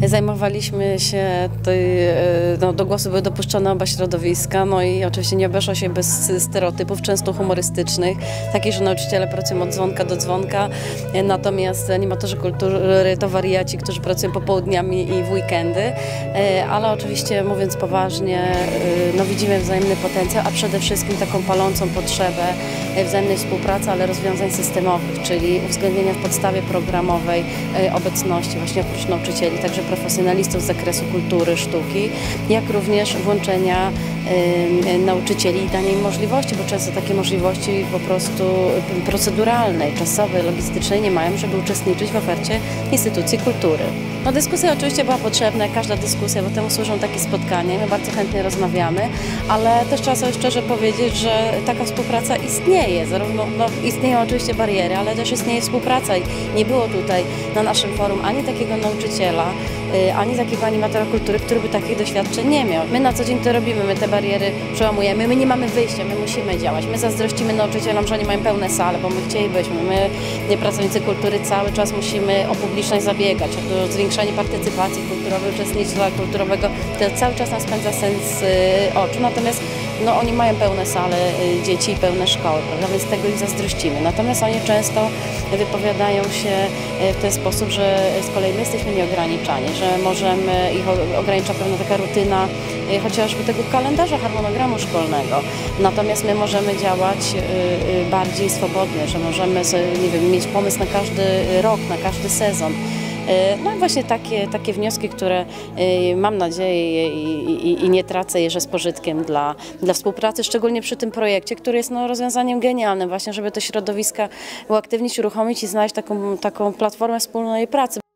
Zajmowaliśmy się, do głosu były dopuszczone oba środowiska, no i oczywiście nie obeszło się bez stereotypów, często humorystycznych, takich, że nauczyciele pracują od dzwonka do dzwonka, natomiast animatorzy kultury to wariaci, którzy pracują popołudniami i w weekendy, ale oczywiście mówiąc poważnie, no widzimy wzajemny potencjał, a przede wszystkim taką palącą potrzebę wzajemnej współpracy, ale rozwiązań systemowych, czyli uwzględnienia w podstawie programowej obecności właśnie oprócz nauczycieli, także profesjonalistów z zakresu kultury, sztuki, jak również włączenia nauczycieli i dania im możliwości, bo często takie możliwości po prostu proceduralnej, czasowej, logistycznej nie mają, żeby uczestniczyć w ofercie instytucji kultury. No, dyskusja oczywiście była potrzebna, jak każda dyskusja, bo temu służą takie spotkania, my bardzo chętnie rozmawiamy, ale też trzeba sobie szczerze powiedzieć, że taka współpraca istnieje, zarówno istnieją oczywiście bariery, ale też istnieje współpraca i nie było tutaj na naszym forum ani takiego nauczyciela, ani takiego animatora kultury, który by takich doświadczeń nie miał. My na co dzień to robimy, my te bariery przełamujemy, my nie mamy wyjścia, my musimy działać. My zazdrościmy nauczycielom, że oni mają pełne sale, bo my chcielibyśmy. My, pracownicy kultury, cały czas musimy o publiczność zabiegać, o zwiększanie partycypacji kulturowej, uczestnictwa kulturowego. To cały czas nas spędza sens oczu, natomiast no, oni mają pełne sale dzieci i pełne szkoły, prawda? Więc tego ich zazdrościmy. Natomiast oni często wypowiadają się w ten sposób, że z kolei my jesteśmy nieograniczani, że możemy, ich ogranicza pewna taka rutyna chociażby tego kalendarza, harmonogramu szkolnego. Natomiast my możemy działać bardziej swobodnie, że możemy nie wiem, mieć pomysł na każdy rok, na każdy sezon. No i właśnie takie wnioski, które mam nadzieję i nie tracę je, że z pożytkiem dla współpracy, szczególnie przy tym projekcie, który jest rozwiązaniem genialnym właśnie, żeby te środowiska uaktywnić, uruchomić i znaleźć taką platformę wspólnej pracy.